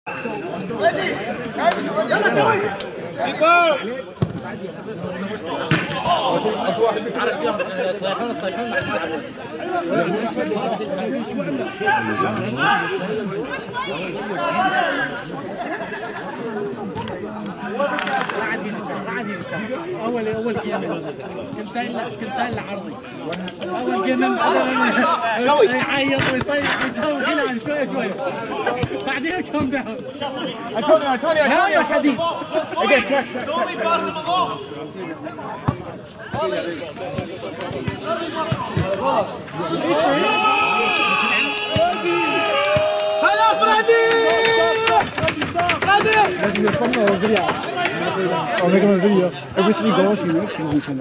اول جيم كنت سايل عرضي اول جيم يعيط ويصيح ويسوي كذا عن شويه بعدين كم داون توني يا حديد هلا فريدي لازم يفهمنا الفيديو او make him a video every 3 goals he makes he's $10.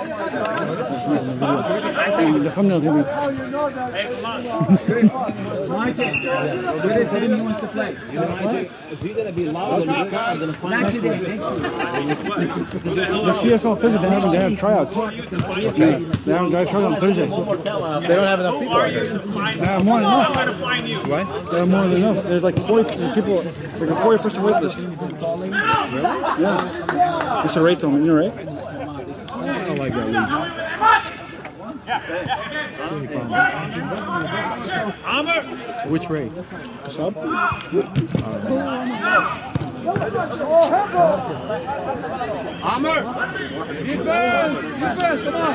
The thumbnail is gonna be Martin, what is that he wants to play? Is he going to be loud or not going to find Not today, next week. the CSL Thursday. They have tryouts. Okay. They have guys tryouts on Thursday. They don't have enough people out there. They have more than enough. What? They have more than enough. There's like 40 people, like a 40-person wait list. Really? Yeah. Just a rate them, you know, right? I don't like that league. Which rate? Sub? عمر defense come on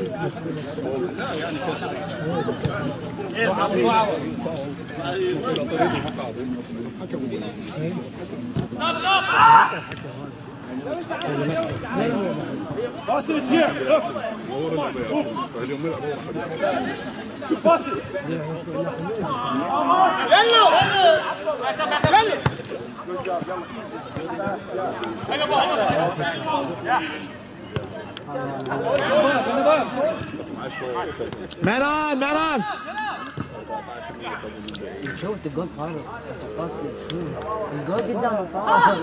Boss is here. Look. Boss. Yellow. Man on! شوف الجول فارغ باصي شو الجول جدا فارغ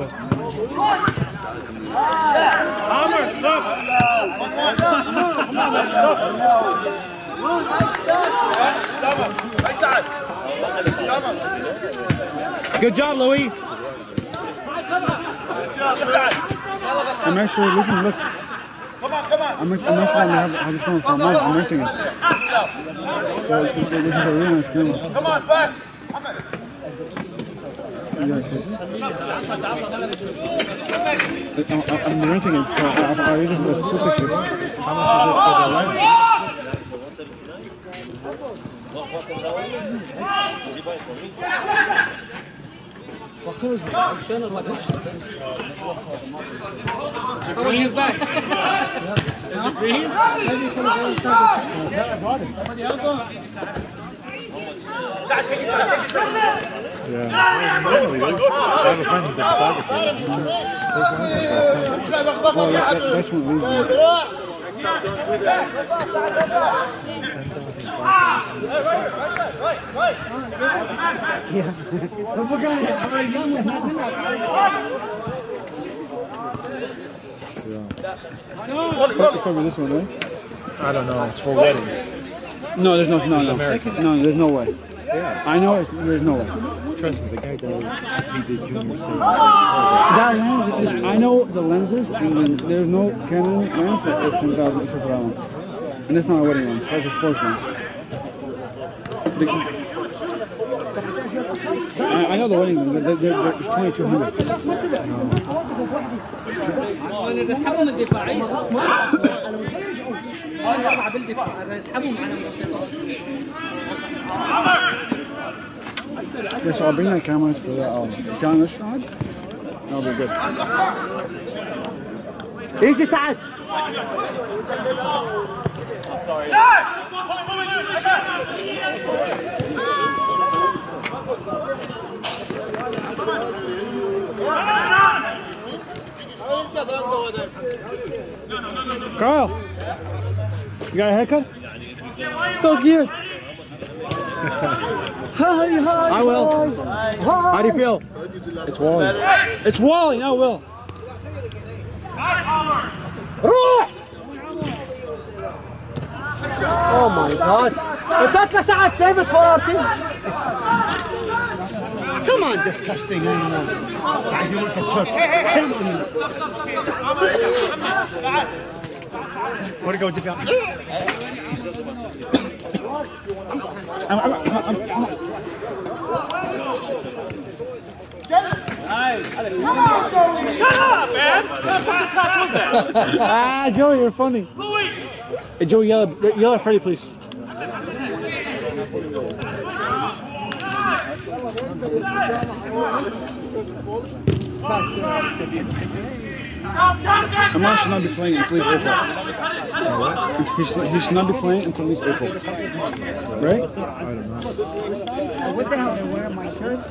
Hammer. Look. Good job, Louis. I'm actually, listen, look. Come on. I'm actually going to have this one for a month. I'm renting it. So this is a really nice game. Come on, fast. I'm renting it, so I'll use it for 2 pictures. How much is it for the lens? How was your back? Is it green? Yeah. Normally, I have a friend who's a photographer. Oh, that's what we do. Yeah. Cover this one, right? I don't know. It's for weddings. No, there's no, there's no way. Yeah. I know it, there's no way. Trust me, the guy goes, he did junior senior. That lens, I know the lenses, and there's no Canon lens that is 10,000 except for that one. And it's not a wedding lens, that's a sports lens. I know the wedding lens, it's 2,200. نسحبهم الدفاعية. يرفع بالدفاع، نسحبهم على المنطقة. Okay, so I'll bring that camera for that John this shot. That'll be good. ايش سعد Kyle, you got a haircut? So cute. I will. How do you feel? It's Wally. It's Wally, not Will. Oh my god. It's not سعد save it for our team. Come on, disgusting animal. You want to touch. Shame on you. Where to go, Dick? Shut up, man! What kind of pass was that? Ah, Joey, you're funny. Hey, Joey, yell at Freddie, please. Amar should not be playing until he's April. He should not be playing until he's April. Right? What the hell? They're wearing my shirt?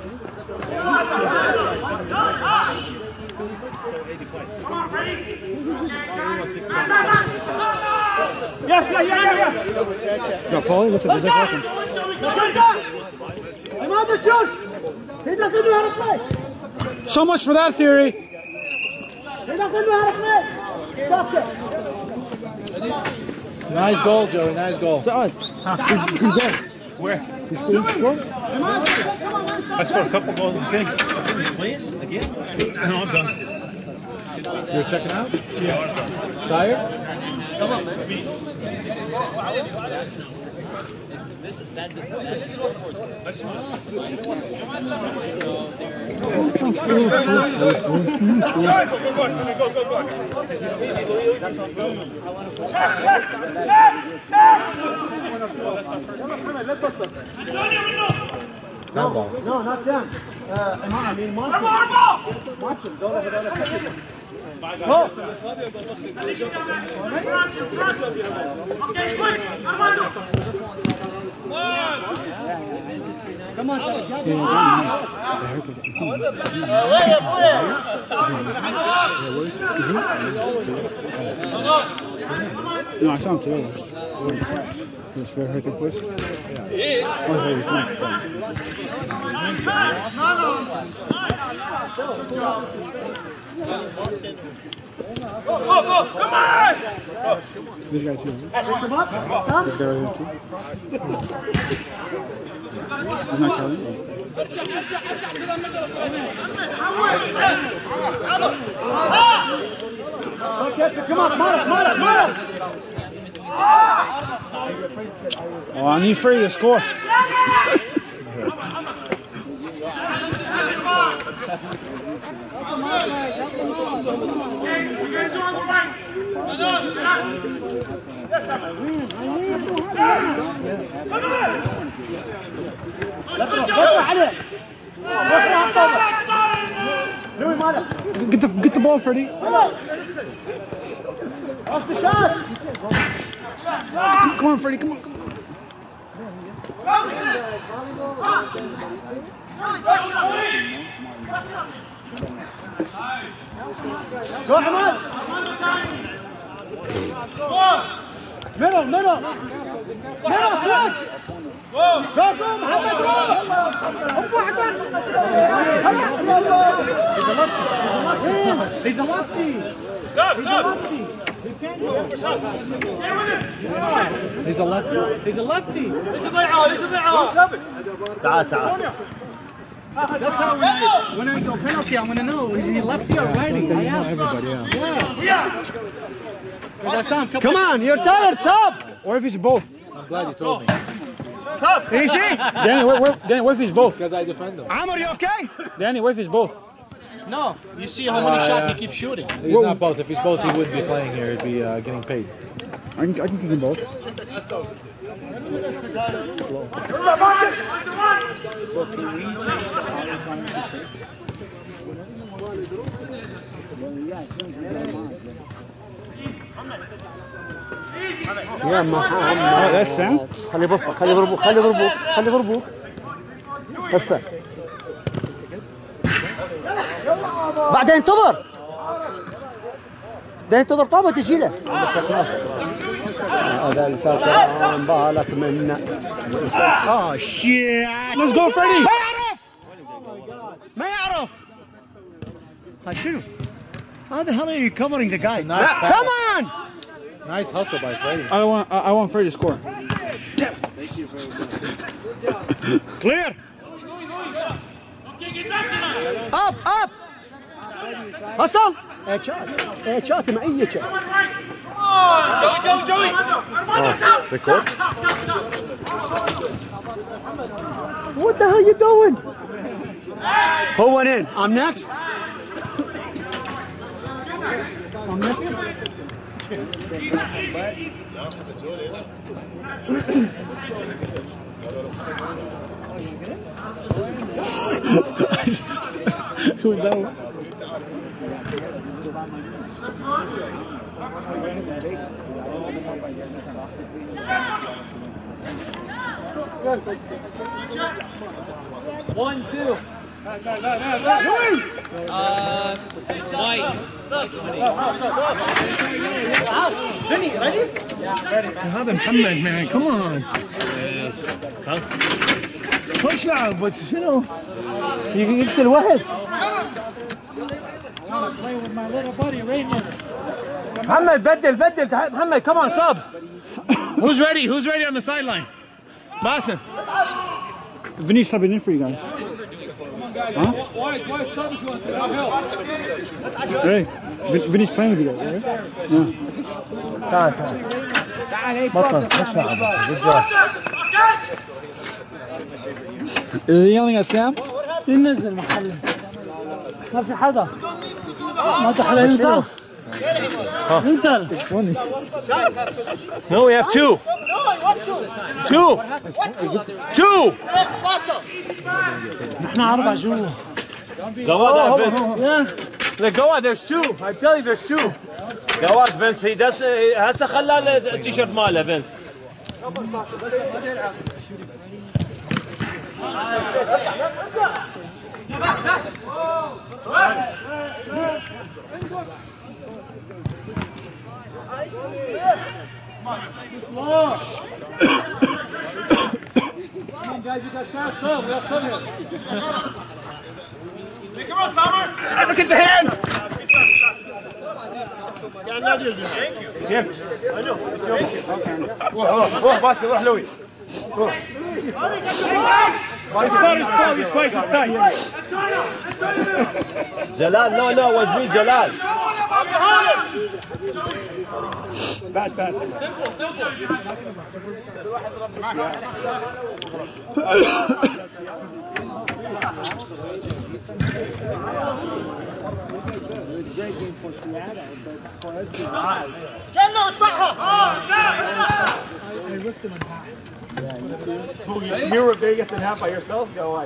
Yo, Paulie, what's that happen? I'm on the shoot! He doesn't know how to play! So much for that theory. He doesn't know how to play! Stop it! Nice goal, Joey. Nice goal. Good goal. Where? You scored? I scored a couple goals in the thing. He's playing again? No, I'm done. You're checking out? Yeah. Tired? Come on, man. This is that good. No, not them. I mean, Martin. Martin, go ahead. Go! Okay, swing! Come on! No, I saw him today. He's very hurt, please. Yeah. Oh, he's not. Go! Come on! This guy too. This guy right here too. He's not carrying. Okay, come on! Oh, I need Freddie to score. Get the ball, Freddie. Off the shot! Come on, Freddie. Come on. Go, Ahmad! Middle! Switch! Go, Muhammad, go! He's a lefty! Stop! He's a lefty. That's how when I go penalty, I'm gonna know is he lefty or righty. I ask everybody. Yeah. Come on, you're tired, sub. Or if he's both. I'm glad you told me. Easy. Danny, what if he's both? Because I defend him. Amr, you okay? Danny, what if he's both? No, you see how many shots he keeps shooting. He's not both. If he's both, he wouldn't be playing here. He'd be getting paid. I can kick them both. يا محمد That's Sam. خلي بصبك خلي بربوك هسه بعدين انتظر طابة تجي له هذا السكران بالك منه شيت Let's go, Freddie. ما يعرف هذا شنو How the hell are you covering the guy? Nice pass. Come on! Nice hustle by Freddie. I want Freddie to score. Clear! اب اب وصل. ايه شات معي شات. Joey. Record. What the hell you doing? Who went in? I'm next. I'm next. Who that? One, two. It's white. Vinny, ready? هذا محمد man, come on. خش لعب بس شنو؟ يقتل وهز. محمد بدل محمد come on sub. Who's ready? Who's ready on the sideline? Boston. Vinny's subbing in for you guys. Huh? Hey, Vinny's playing with you guys, right? تعال بطل خش لعب. Is he yelling at Sam? ينزل محل ما في حدا ما تحلى ينزل ينزل. No, we have two. Two. نحن 4 جوا. Go on, there's two. I'm telling you, there's two. جواد فينس هسه خلى التيشيرت ماله فينس. Guys, you got fast sub. We have sub here. Come on, Summer. Look at the hands. Thank you. Yeah. I know. روح باسي روح لوي. Jalal, no, was me, Jalal. Bad. You were Vegas and half by yourself? Go on.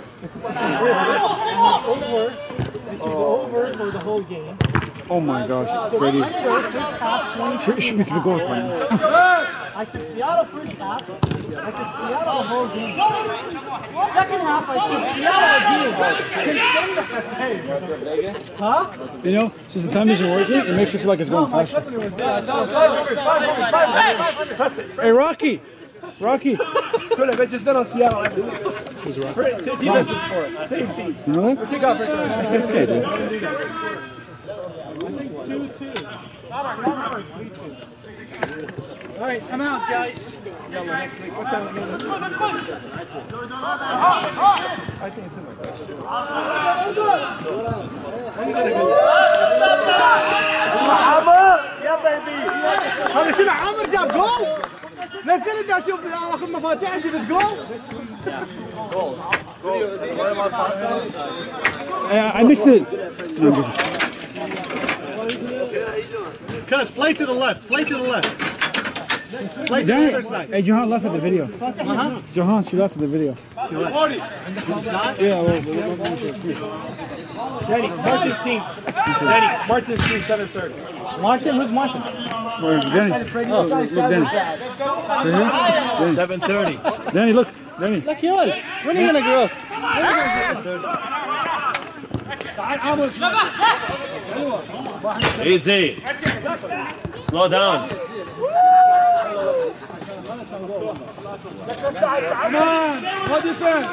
Over for the whole game. Oh my gosh, Freddie. Should be 3 goals by now. I took Seattle first half. I took Seattle the whole game. Second half, I took Seattle again. Huh? You know, since the time isn't working, it makes you feel like it's going faster. Hey, Rocky! Could have just been on Seattle. Defensive score. Safety. You know that? Kick off return. Okay, dude. All right, I'm out, guys. هذا شنو عامر جاب جول؟ نزل انت اشوف اخذ مفاتيح جبت جول. I mixed it. Cuz play to the left. Play to the other side. Hey, Johan left at the video. Johan, she left at the video. Yeah, well, Danny, Martin's team. Martin's team, 7:30. Martin, who's Martin? Danny. Oh, look, Danny. 7:30. Danny, look. Danny. Look here. When are you gonna grow? Easy. Slow down. Come on, no defense.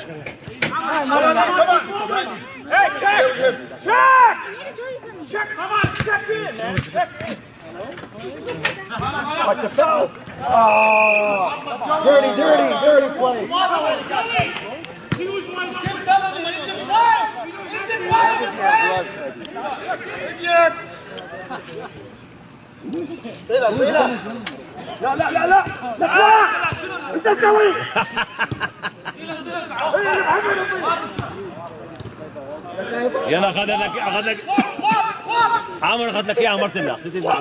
Hey, check! Check! Check! Come on, check in, man. Check in. Watch your foul. Oh, dirty play. لا انت تسوي يلا اخذ لك عمر اخذ لك اياه عمرت لك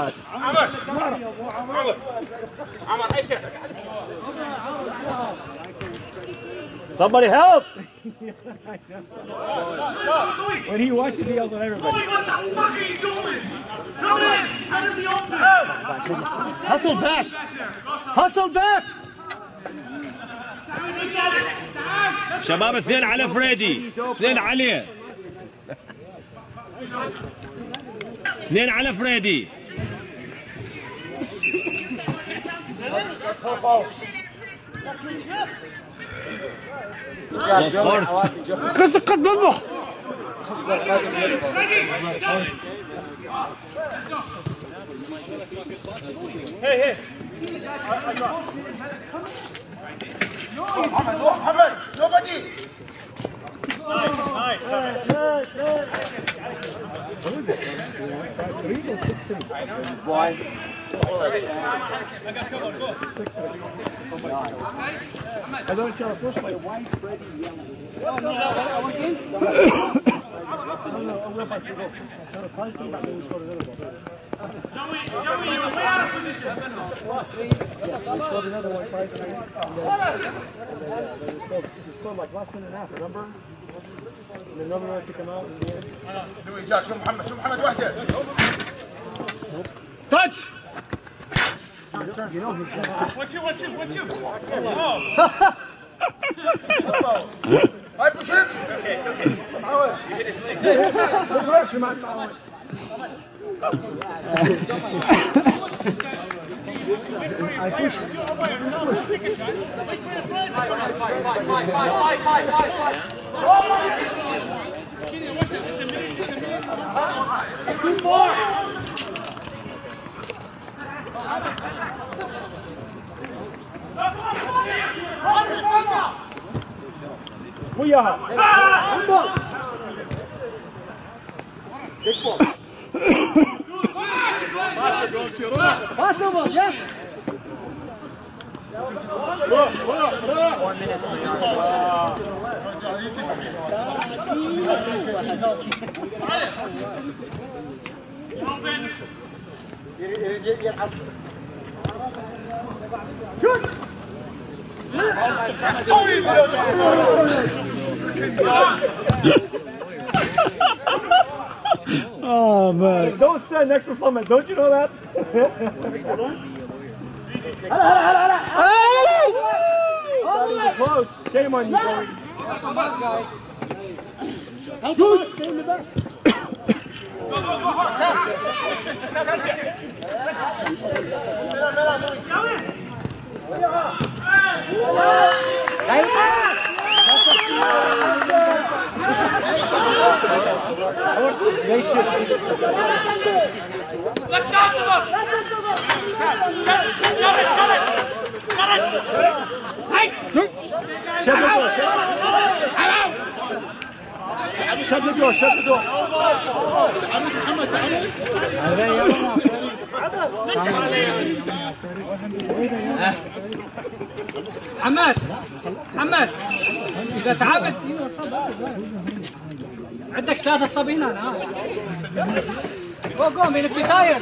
عمر اي شيء somebody help when he watches he yells at everybody. What the fuck are you doing? Come in! Out of the open! Hustle back! Hustle back! شباب اثنين على فريدي اثنين عليه اثنين على فريدي كنت قدمه Hey. Mohammed, nobody. Nice. What is it? 3 or 16? Why? I don't tell a first like why is Freddie yelling? Joey, you're way out of position. They scored another one 5-9. They scored like last minute and a half, remember? And another one took him out in the end. شو محمد وحده. Touch. You know he's gonna What you? High push-ups. It's okay. I push. وياها Pass over, yes! Oh man! Don't stand next to someone. Don't you know that? Close. Shame on you, boy. Stay in the back. Let's go to them! Shut it! Hey! Shut the door. Shut the door. محمد إذا تعبت عندك 3 صبي هنا قوم في تاير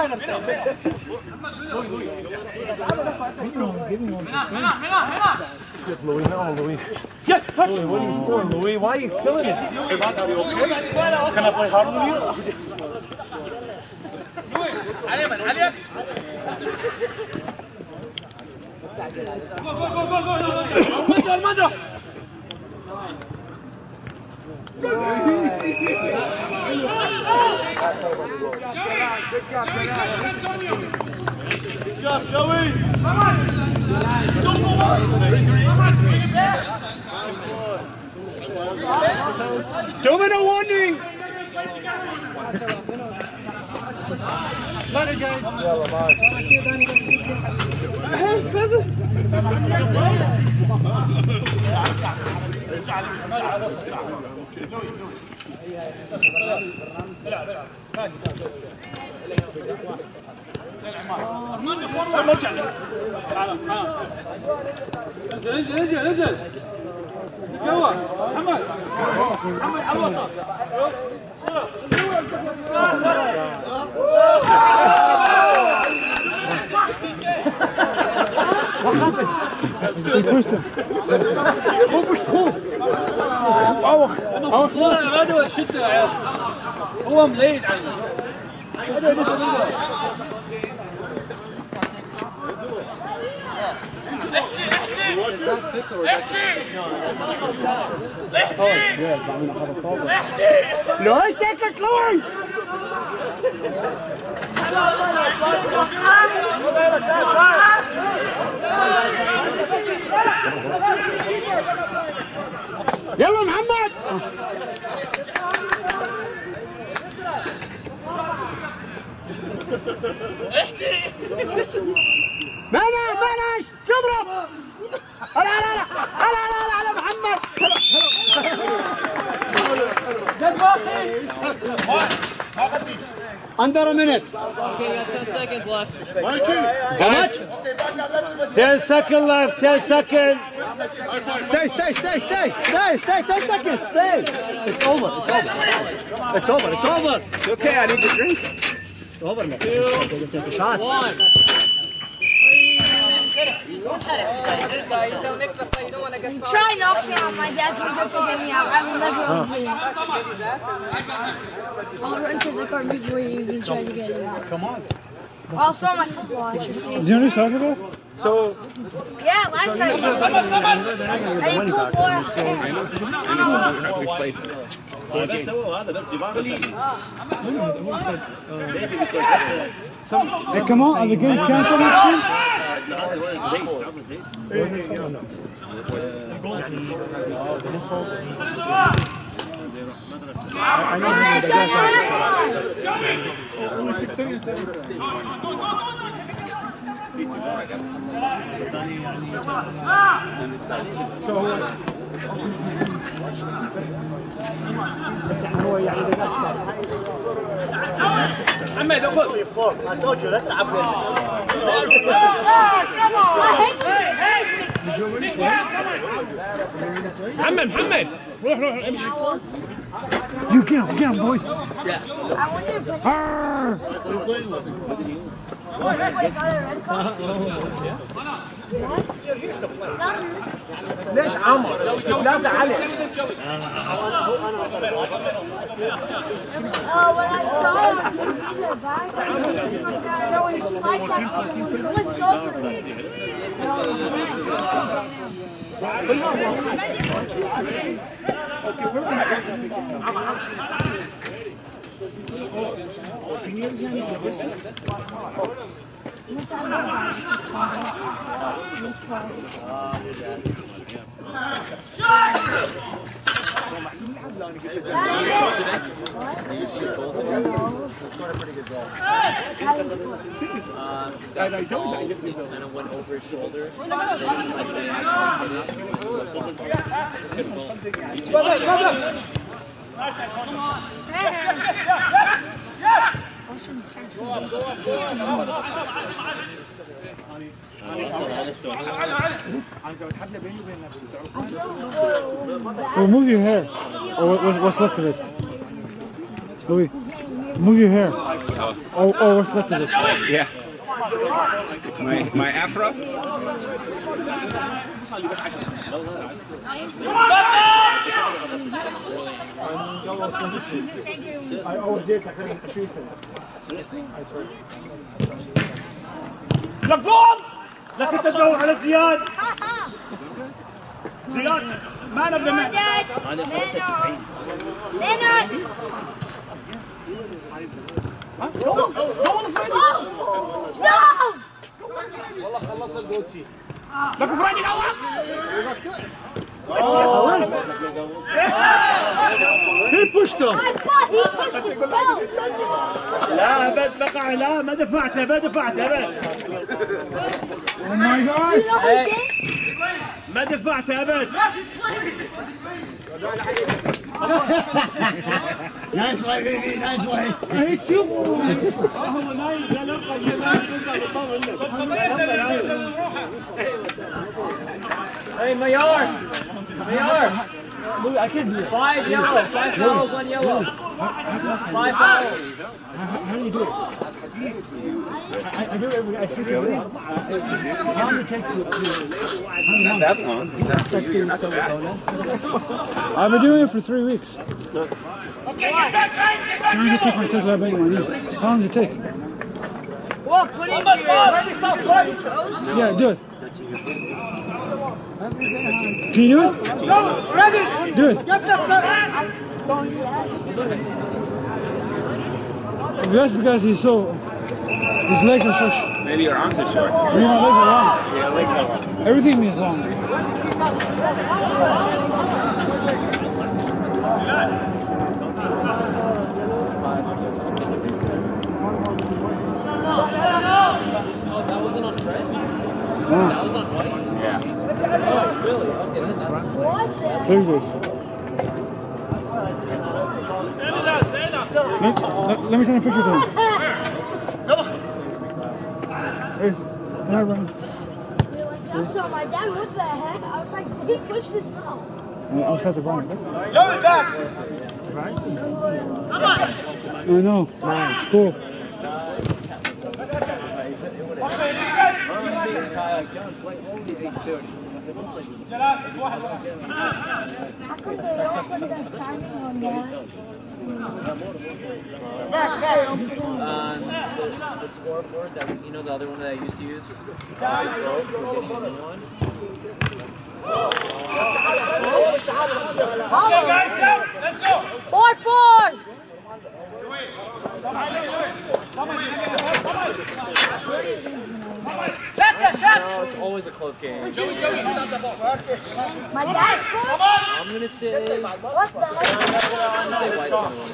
Yes, touch it. What are you doing, Louis? Why are you killing us? Can I play hard with you? Go! Good job, Joey. Come on! Don't move on! Bring it back! Domino warning! Later, guys. نزل جوا محمد على الوسط غدوة شدة يا عيال هو مليد عنه No, take it, Lord! يلا محمد! احكي مناش تضرب! على محمد! Under a minute. Okay, you got 10 seconds left. How much? 10 seconds left. 10 seconds. Stay. 10 seconds. Stay. It's over. It's okay, I need to drink. It's over now. Take a shot. 1. Try knocking out my dad's going to get me out. I will never be I'll run to the car before you even try to get it out. Come on. I'll throw my football at your face. Is you know what you're talking about? So, Yeah, last time I didn't pull more. we played. بس هو هذا بس جيفان Hey, come on, are the games canceled next week? محمد اخذ I told you, لا تلعب Come on, I hate محمد روح امشي. You get him, boy. I wonder if everybody got a red card. Not in this. ليش عمر؟ لا تعالي. When I saw him in the back, you know, when he sliced that, he flipped over me. and it went over his shoulder. Well, move your hair. Or what's left of it? Louis, move your hair. Or what's left of it? Yeah. My afro? I always did like 20 سنة. لك جول! لك انت تدور على زياد. زياد ما نبدا معك. Leonard! No! والله خلص الجولسي. لك فراني الاول. pushed him. I thought he pushed himself. لا أبد بقى لا ما دفعت أبد. Oh my God! You know who did? ما دفعت أبد. Nice way, baby. Nice way. I hate you! Hey, Mayor! Mayor! I can't do it. 5 yellow. 5 fouls on yellow. 5 fouls. How do you do it? I do it every. I shoot it. How long does it take to? Not that long. Not for you. You're not that bad. I've been doing it for 3 weeks. Okay, get back, guys, get back. Trying to take my test. I bet my knee. How long does it take? Well, put in here. Yeah, do it. Can you do it? Go, ready. Do it. Get the foot. That's because he's so. His legs are so. Maybe your arms are short. Maybe my legs are long. Yeah, legs are long. Everything is long. Yeah. Thursdays. Let me send a picture to him. Can I run? I saw my dad, what the heck? I was like, he pushed himself. I'll set the run. Go back. No, no. School. How come they don't put that timing on that? The scoreboard that you know the other one that I used to use. Broke. We're getting a new one. Okay, guys, set. Let's go. 4-4. No, it's always a close game. My dad scored? I'm gonna say. What the heck? I'm gonna say White's gonna win.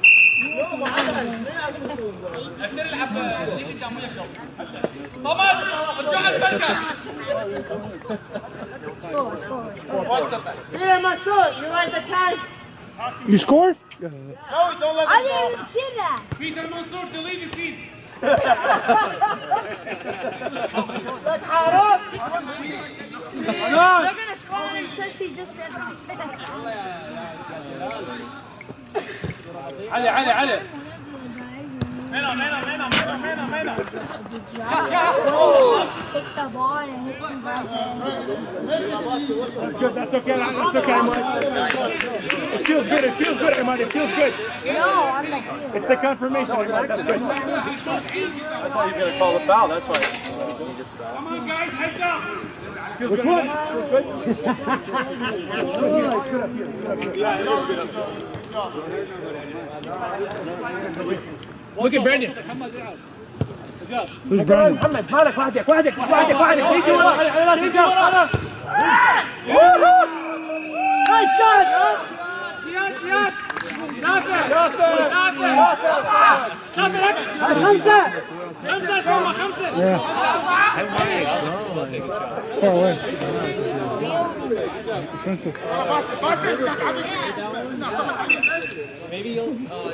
Peter, my son, you like the tank? You scored? No, don't let I didn't even see that. Peter Mansour to lead the season. Like, Harab? They're gonna score when since he just said that. علي Pick the ball and hit some guys. That's good. That's okay. That's okay, Ahmad. It feels good. It feels good, Ahmad. It feels good. No, I'm not here. It's a confirmation, Ahmad. That's good. I thought he was going to call the foul. That's why. He just fell. Come on, guys. Heads up. Which one? Yeah, it is good up here. Look at Brandon. Who's Brandon? محمد مالك وحدك وحدك يجي ورا Nice shot! سياس نافع خمسة! خمسة Yeah. Far away. Maybe you'll.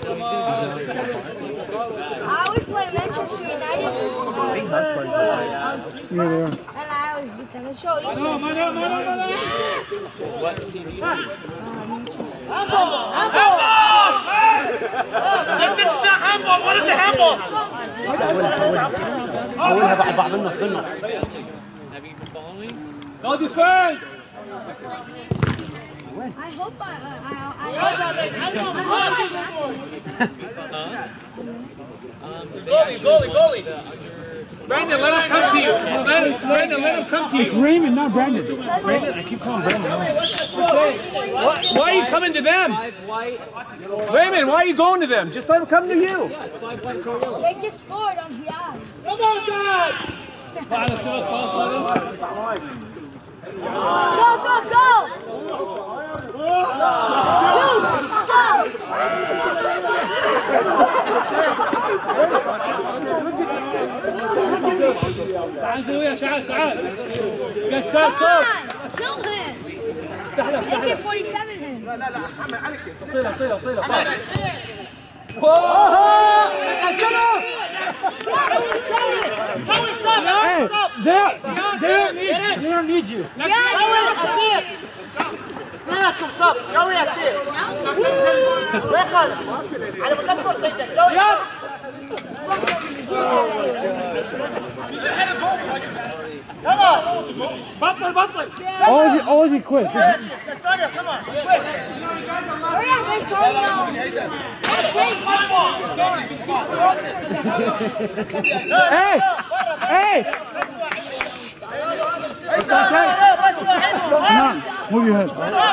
I always play Manchester United versus Liverpool. Yeah, they are. And I always beat them. It's so easy. What team do you use? This is not handball. What is the handball? Have you been following? No defense. I hope Goalie. Brandon, let him come to you. Brandon, let him come to It's you. Raymond, not Brandon. Brandon, I keep calling Brandon. Why are you coming to them? 5 white. Raymond, why are you going to them? Just let them come to you. Yeah, 5 white, 4 yellow. they just scored on Ziad. Come on, guys! Go! You suck! تعال ويا تعال تعال. Come on! Kill him! AK-47 him! طيله طيله طيله. They don't need you. سنتكم صب جوي يا سير ويخل على مكتب القيادة جوي بطل بطل. Ozzy quit. Victoria, come on, quick. Hurry up, Victoria! Hey! Hey! Sinan, move your head.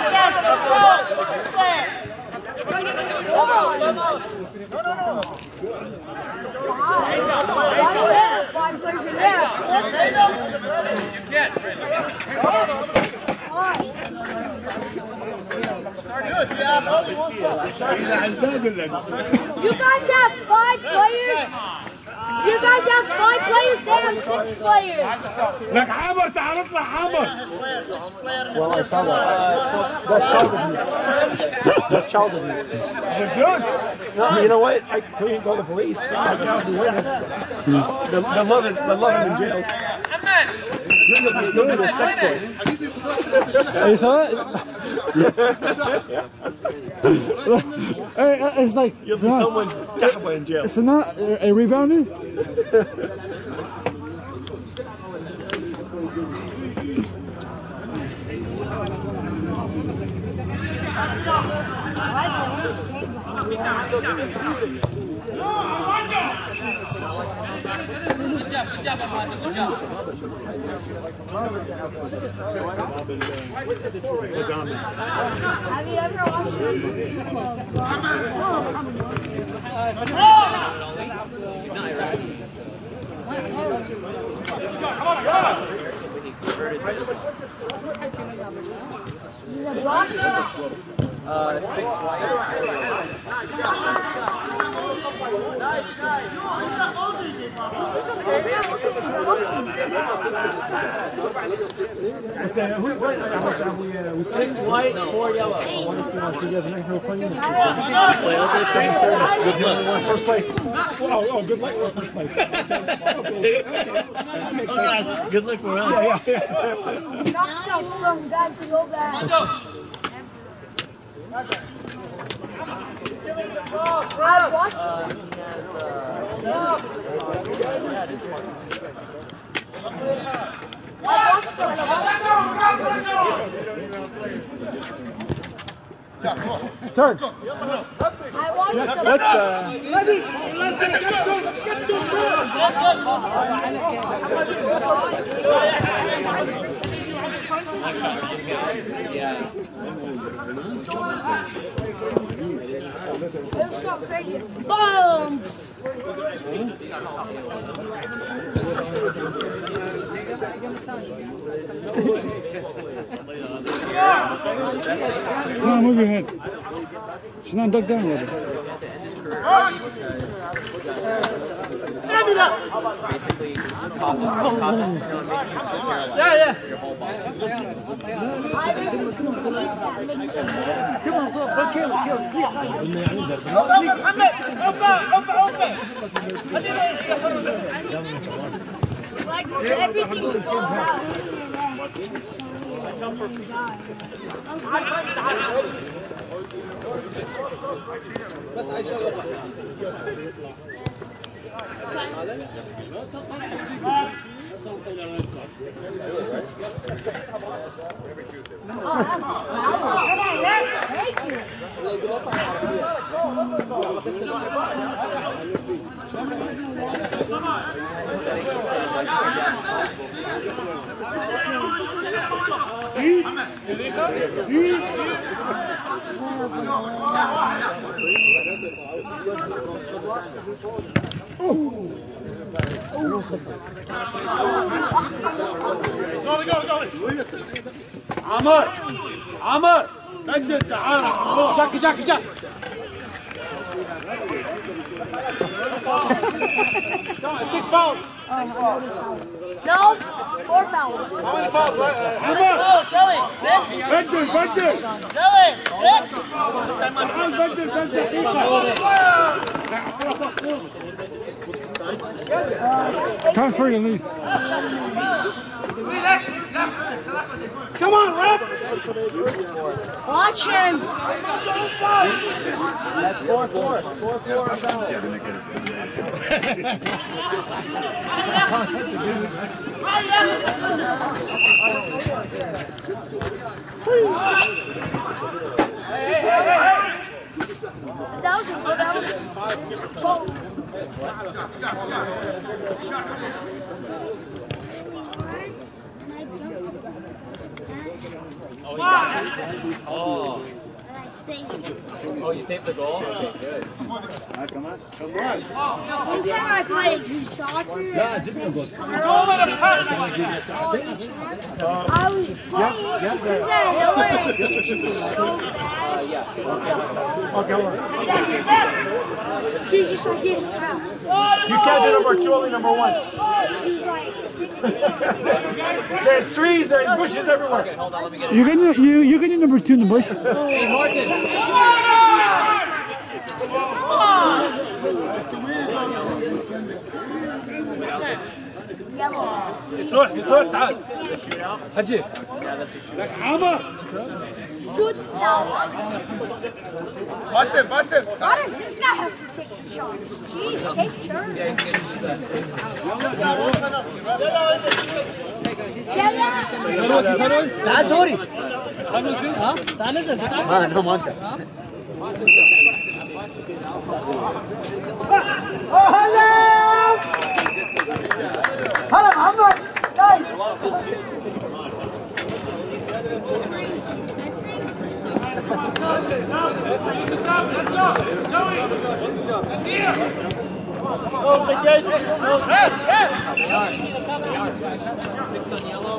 You guys have 5 players? You guys have 5 players, they have 6 players. لك حمر تعال اطلع حمر. Well, I saw that. That's child abuse. That's child abuse. No, you know what? I couldn't go to the police. I can't be witness. The love him in jail. You'll be their sex toy. You saw it? Hey, it's like You'll be someone's dad in jail. it's not a rebounder. Have you ever watched Six white, 4 yellow. First place. Oh, good luck for first place. Good luck for us. knocked out some guys so bad? I watched Turn. I watched them. It was so crazy. Boom! Sinan, move your head. Sinan, duck down a little bit. Basically, causes makes you Yeah. your whole body. Come on, go kill. Like everything falls out. Thank you. عمر انزل تعال. Jackie. 6 fouls. No, 4 fouls. How many fouls, right? Joey! Victor! Joey! 6! Come for you, Leaf. Come on, ref! Watch him. That's 4-4. 4-4 foul. That was a good one. Oh. Oh, you saved the goal? Okay, good. Come on. One time I played soccer. I was playing, she comes out of nowhere and kicks me so bad. She's just like this cow. You can't do number 2, only number 1. She's like 6. There's trees, there's bushes everywhere. Okay, hold on, let me get it. You get your number 2 in the bush. Hey, Martin! يطلع تعال حجي Shoot now. باسم Why does this guy have to take the shots? Jeez, take turns. Yeah, you can get into that. تعال دوري ها تعال نزل تعال انا ما انت هلا محمد نايس Let's go! Joey! Here! Close the gate! Hey! 6 on yellow.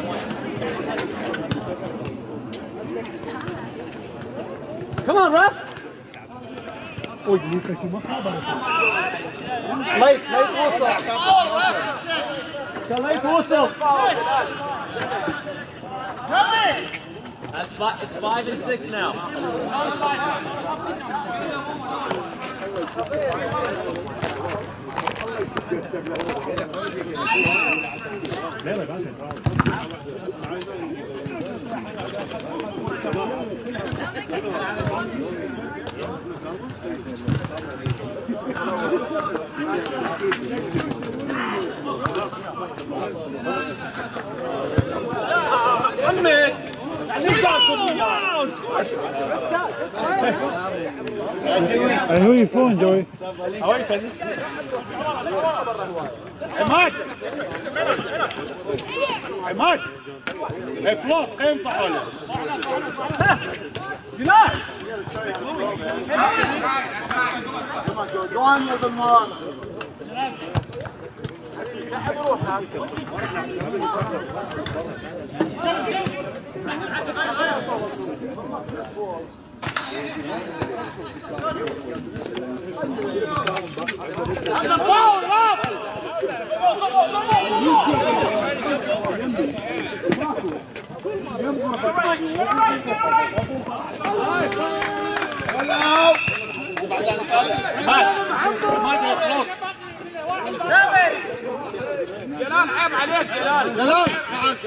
Come on, ref. Late whistle. Late whistle. That's it's 5 and 6 now. One minute! Hey, who are you fooling, Joey? How are you, cousin? Hey, Mike! Hey, Mike! Hey, block! قيم فعله! جلال! Go on, you little man. جلال عيب عليك جلال جلال تعال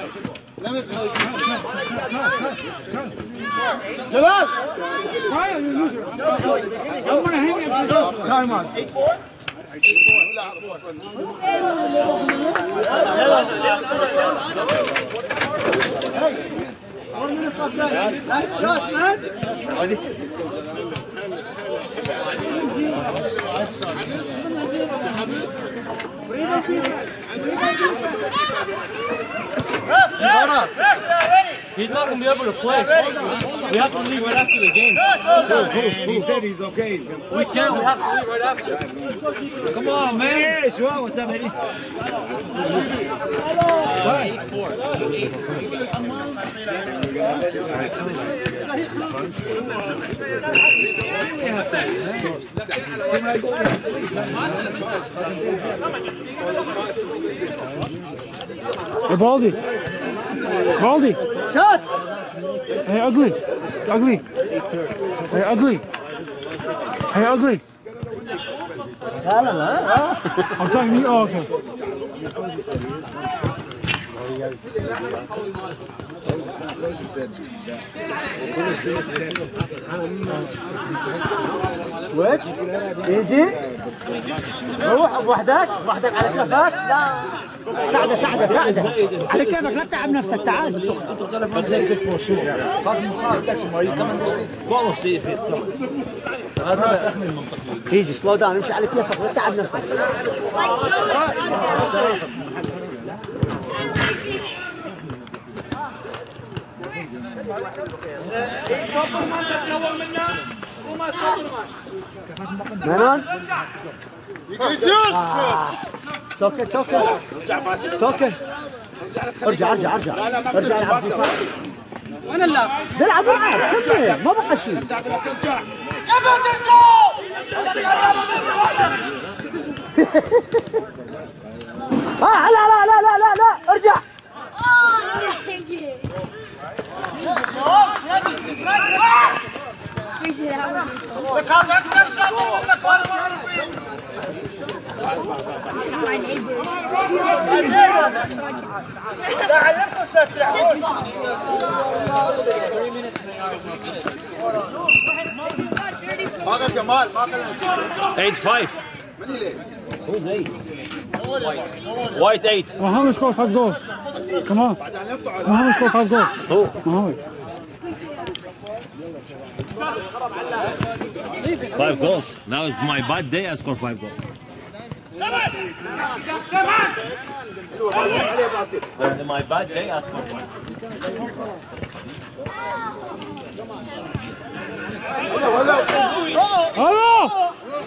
جلال Time out. 1 minute left. Nice shots, man. He's not going to be able to play. We have to leave right after the game. He said he's okay. We can't. We have to leave right after. Come on, man. Yeah, sure. What's up, Eddie? 8-4. Hey, Baldy. Baldy. Shut. Hey, ugly. Ugly. Hey, ugly. Hey, ugly. I'm talking to you. Oh, okay. ويش؟ ايزي؟ روح وحدك على كفاك. لا ساعده على كيفك، لا تتعب نفسك. تعال. ايزي سلو داون، امشي على كيفك، لا تتعب نفسك. منون؟ توكل. ارجع العب دفاع. وانا لا العب كمل، ما بقى شيء. لا ارجع. Squeeze it out. This is my neighbors. Jamal. 8-5. Who's 8? White 8. Muhammad scored 5 goals. Come on. Muhammad scored 5 goals. Who? Muhammad. 5 goals. Now it's my bad day. I score 5 goals. And my bad day, I scored 1. Hello!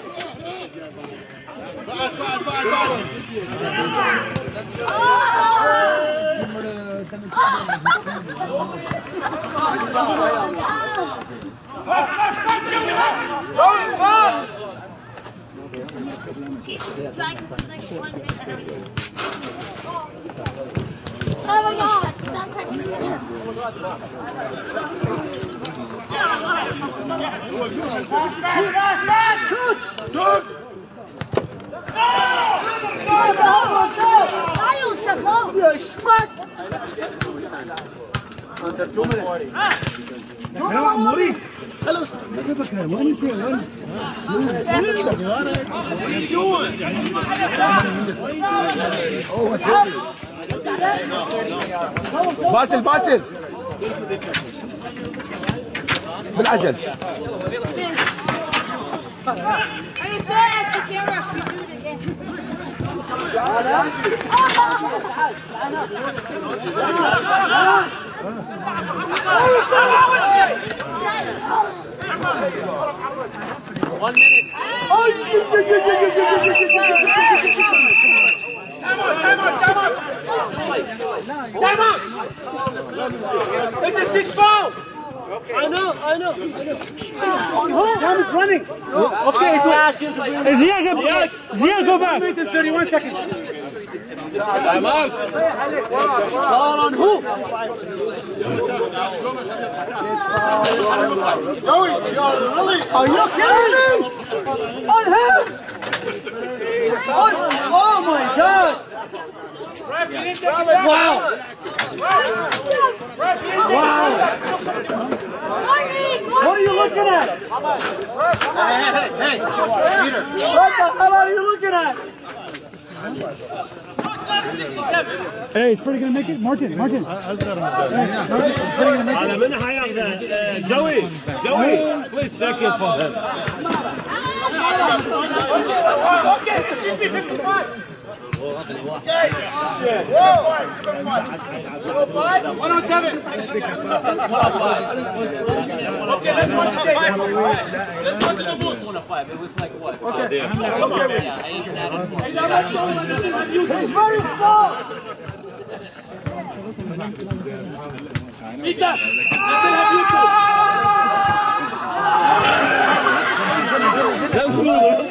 Oh my God! Stop touching me. Under 2 minutes. مريض. خلاص. باسل بالعجل. Are you throwing at the camera if you do it again? One minute. Time out! It's a 6 foul! I know. Time is running. Okay, to ask him to bring. Ziyad, go back. 31 seconds. I'm out. Foul on who? Joey, you're really. Are you kidding me? On him? Oh my God! Wow! What are you looking at? Hey, Peter. What the hell are you looking at? 67. Hey, is Freddie gonna make it? Martin. Hey, Martin, is Freddie gonna make it? أنا من حياخذ جوي please second for him. Okay, it should be 55. 107. Okay, let's watch the tape. Let's go to the booth. 105. It was like what? Okay. Yeah, I ain't that. He's very slow. Beat that. Let's have you two.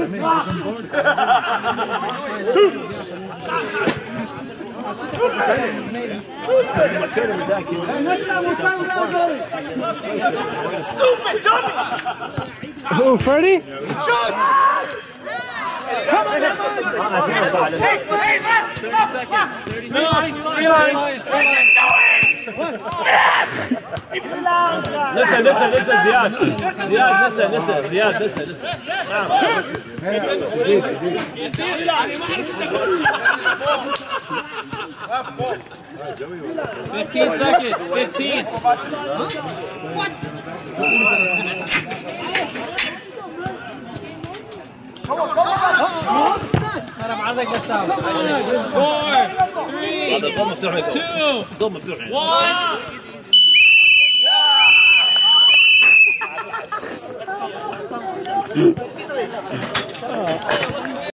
Oh, Freddie? Come on, 30 seconds. 30 seconds. Listen, Ziad. Ziad, listen. 15 seconds. 15. انا بعرضك بالساوي 4 3 2 1